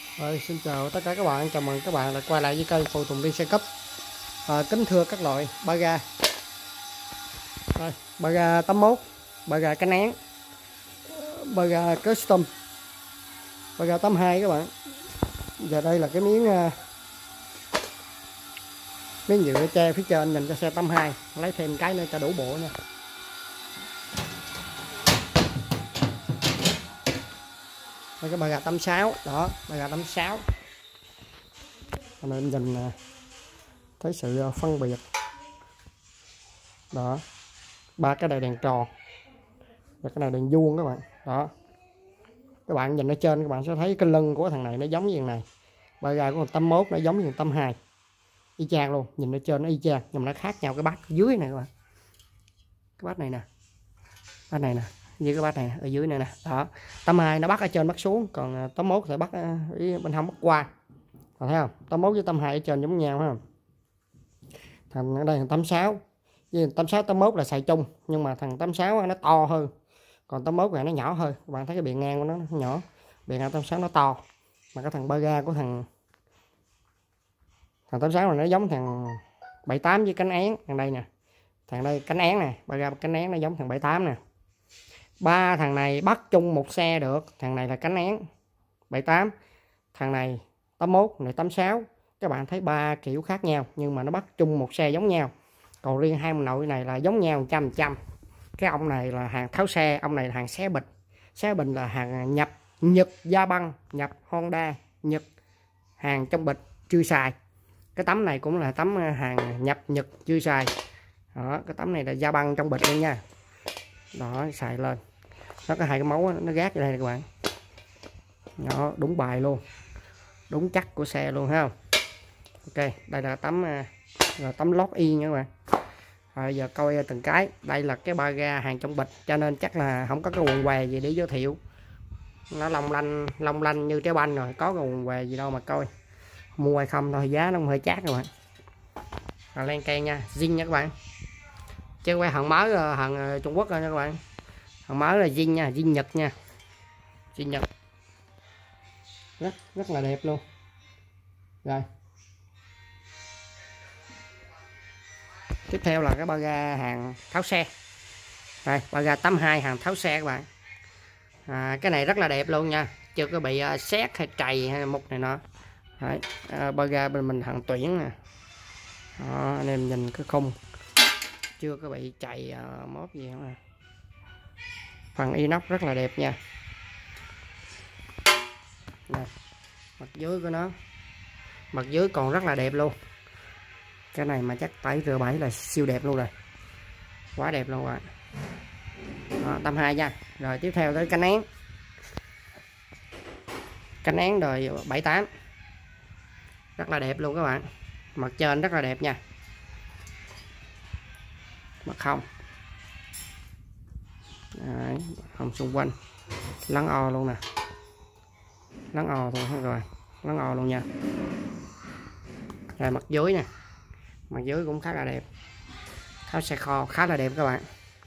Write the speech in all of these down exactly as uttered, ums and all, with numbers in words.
Rồi, xin chào tất cả các bạn, chào mừng các bạn đã quay lại với kênh Phụ Tùng đi xe cấp. À, kính thưa các loại ba ga, đây, ba ga tám mốt, ba ga cánh én, ba ga custom, ba ga tám hai các bạn. Giờ đây là cái miếng uh, miếng nhựa che phía trên dành cho xe tám hai, lấy thêm cái nữa cho đủ bộ nha. Đây cái ba ga tám sáu đó, ba ga tám sáu nên nhìn thấy sự phân biệt đó. Ba cái này đèn tròn và cái này đèn vuông các bạn đó. Các bạn nhìn ở trên các bạn sẽ thấy cái lưng của thằng này nó giống như thằng này, ba ga của thằng tám mốt nó giống như thằng tám hai y chang luôn. Nhìn ở trên nó y chang nhưng mà nó khác nhau cái bát dưới này các bạn, cái bát này nè, bát này nè với cái bát này ở dưới này nè đó. tám hai nó bắt ở trên bắt xuống, còn tám mốt sẽ bắt bên hông bắt qua. Còn thấy không, tám mốt với tám hai ở trên giống nhau ha. Thằng ở đây thằng tám sáu với tám sáu tám mốt là xài chung, nhưng mà thằng tám sáu nó to hơn, còn tám mốt này nó nhỏ hơn. Các bạn thấy cái bề ngang của nó, nó nhỏ, bề ngang tám sáu nó to. Mà cái thằng ba ga của thằng thằng tám sáu này nó giống thằng bảy tám với cánh én. Thằng đây nè, thằng đây cánh én nè, ba ga cánh én nó giống thằng bảy tám nè. Ba thằng này bắt chung một xe được. Thằng này là cánh én bảy tám, thằng này tám mốt, này tám sáu. Các bạn thấy ba kiểu khác nhau nhưng mà nó bắt chung một xe giống nhau. Còn riêng hai ông nội này là giống nhau một trăm phần trăm. Cái ông này là hàng tháo xe, ông này là hàng xé bịch. Xé bịch là hàng nhập Nhật, Gia Băng, nhập Honda Nhật, hàng trong bịch chưa xài. Cái tấm này cũng là tấm hàng nhập Nhật chưa xài đó. Cái tấm này là Gia Băng trong bịch luôn nha đó, xài lên. Nó có hai cái máu nó gác ở đây các bạn đó, đúng bài luôn, đúng chắc của xe luôn ha. Ok, đây là tấm là tấm lót y nha các bạn. Rồi giờ coi từng cái. Đây là cái ba ga hàng trong bịch cho nên chắc là không có cái quần què gì để giới thiệu, nó long lanh long lanh như trái banh rồi, có cái quần què gì đâu mà coi mua hay không thôi, giá nó cũng hơi chát các bạn. Rồi len keng nha, zin nha các bạn, chứ quay hàng mới hàng Trung Quốc rồi nha các bạn. Hàng mới là zin nha, zin Nhật nha, zin Nhật rất rất là đẹp luôn. Rồi tiếp theo là cái ba ga hàng tháo xe. Đây, ba ga tám hai hàng tháo xe các bạn. À, cái này rất là đẹp luôn nha, chưa có bị uh, sét hay trầy hay mục này nọ. Đấy, à, ba ga bên mình hàng tuyển nè đó, anh em nhìn cái khung chưa có bị trầy uh, móp gì không à. Phần inox rất là đẹp nha. Đây, mặt dưới của nó, mặt dưới còn rất là đẹp luôn. Cái này mà chắc tẩy rửa bảy là siêu đẹp luôn rồi, quá đẹp luôn bạn. tám hai nha. Rồi tiếp theo tới cánh én. Cánh én đời bảy tám rất là đẹp luôn các bạn, mặt trên rất là đẹp nha, mặt không. Đấy, không xung quanh lắng o luôn nè, lắng o luôn rồi, lắng o luôn nha. Rồi mặt dưới nè, mặt dưới cũng khá là đẹp, tháo xe kho khá là đẹp các bạn,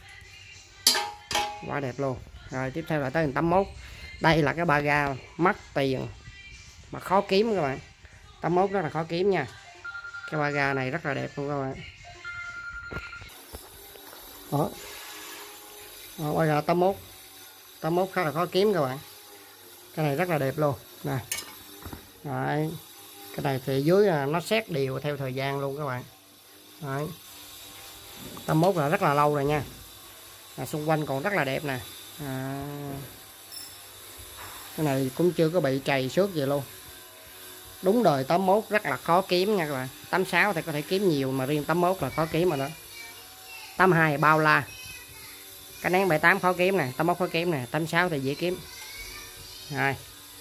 quá đẹp luôn. Rồi tiếp theo là tới tám mốt. Đây là cái ba ga mắc tiền mà khó kiếm các bạn, tám mốt rất là khó kiếm nha. Cái ba ga này rất là đẹp luôn các bạn đó, đó ba ga tám mốt, tám mốt khá là khó kiếm các bạn. Cái này rất là đẹp luôn nè. Đấy, cái này thì dưới nó xét đều theo thời gian luôn các bạn. Đấy, tám mốt là rất là lâu rồi nha. À, xung quanh còn rất là đẹp nè. À, cái này cũng chưa có bị trầy xước gì luôn. Đúng đời tám mốt rất là khó kiếm nha các bạn. Tám sáu thì có thể kiếm nhiều mà riêng tám mốt là khó kiếm rồi đó. Tám hai bao la, cái nén bảy tám khó kiếm nè, tám mốt khó kiếm nè, tám sáu thì dễ kiếm. Rồi,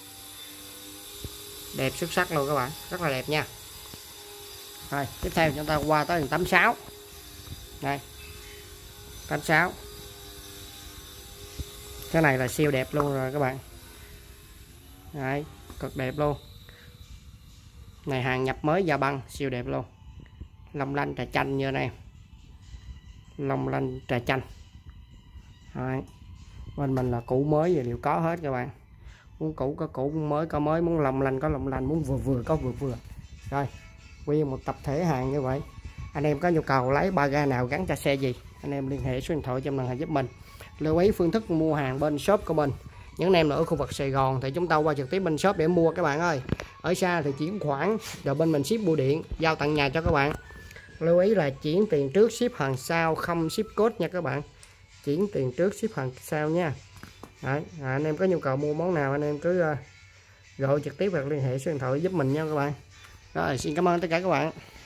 đẹp xuất sắc luôn các bạn, rất là đẹp nha. Rồi tiếp theo chúng ta qua tới tám sáu. Đây, tám sáu, cái này là siêu đẹp luôn rồi các bạn. Đấy, cực đẹp luôn. Này hàng nhập mới Gia Băng, siêu đẹp luôn. Long lanh trà chanh như này, long lanh trà chanh. Đấy, bên mình là cũ mới và đều có hết các bạn, muốn cũ có cũ, muốn mới có mới, muốn lòng lành có lòng lành, muốn vừa vừa có vừa vừa. Rồi nguyên một tập thể hàng như vậy. Anh em có nhu cầu lấy ba ga nào gắn cho xe gì, anh em liên hệ số điện thoại trong màn hình giúp mình. Lưu ý phương thức mua hàng bên shop của mình. Những anh em ở khu vực Sài Gòn thì chúng ta qua trực tiếp bên shop để mua các bạn ơi. Ở xa thì chuyển khoản rồi bên mình ship bưu điện giao tận nhà cho các bạn. Lưu ý là chuyển tiền trước ship hàng sau, không ship code nha các bạn. Chuyển tiền trước ship hàng sau nha. Đấy, à, anh em có nhu cầu mua món nào anh em cứ uh, gọi trực tiếp hoặc liên hệ số điện thoại giúp mình nha các bạn. Rồi xin cảm ơn tất cả các bạn.